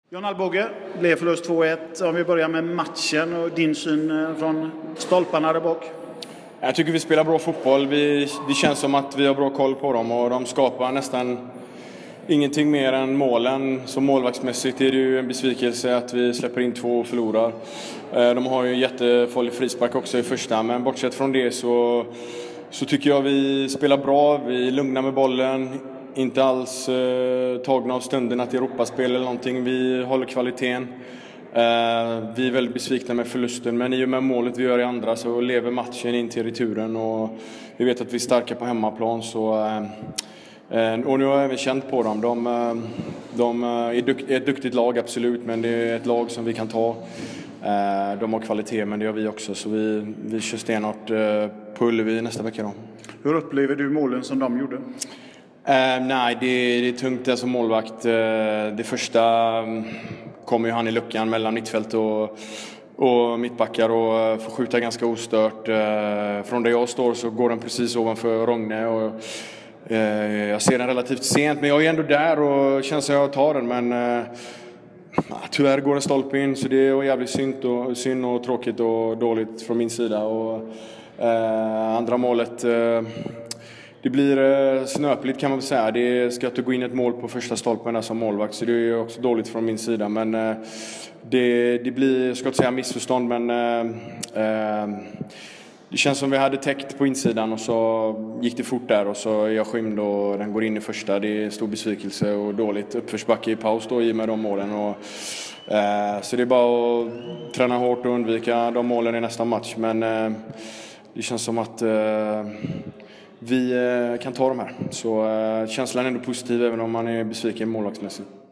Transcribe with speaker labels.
Speaker 1: John Alvbåge, blev förlust 2-1. Om vi börjar med matchen och din syn från stolparna där bak.
Speaker 2: Jag tycker vi spelar bra fotboll. Det känns som att vi har bra koll på dem och de skapar nästan ingenting mer än målen. Så målvaktsmässigt är det ju en besvikelse att vi släpper in 2 och förlorar. De har ju jättefarlig frispark också i första, men bortsett från det så tycker jag vi spelar bra. Vi är lugna med bollen. Inte alls tagna av stunderna till Europaspel eller någonting. Vi håller kvaliteten. Vi är väldigt besvikna med förlusten, men i och med målet vi gör i andra så lever matchen in till returen och vi vet att vi är starka på hemmaplan. Och nu har jag även känt på dem. De är ett duktigt lag, absolut, men det är ett lag som vi kan ta. De har kvalitet, men det har vi också, så vi kör stenhårt på Ullevi nästa vecka då.
Speaker 1: Hur upplever du målen som de gjorde?
Speaker 2: Nej, det är tungt som målvakt. Det första kommer ju han i luckan mellan mittfält och mittbackar och får skjuta ganska ostört. Från där jag står så går den precis ovanför Rogne och jag ser den relativt sent, men jag är ändå där och känns att jag tar den, men tyvärr går den stolpe in, så det är jävligt synd och tråkigt och dåligt från min sida. Och andra målet, det blir snöpligt kan man väl säga. Det ska inte gå in ett mål på första stolpen där som målvakt, så det är också dåligt från min sida. Men det blir, jag ska inte säga missförstånd, men det känns som vi hade täckt på insidan och så gick det fort där och så är jag skymd och den går in i första. Det är stor besvikelse och dåligt uppförsbacke i paus då i med de målen. Så det är bara att träna hårt och undvika de målen i nästa match. Men det känns som att vi kan ta de här. Så känslan är ändå positiv även om man är besviken målvaktsmässigt.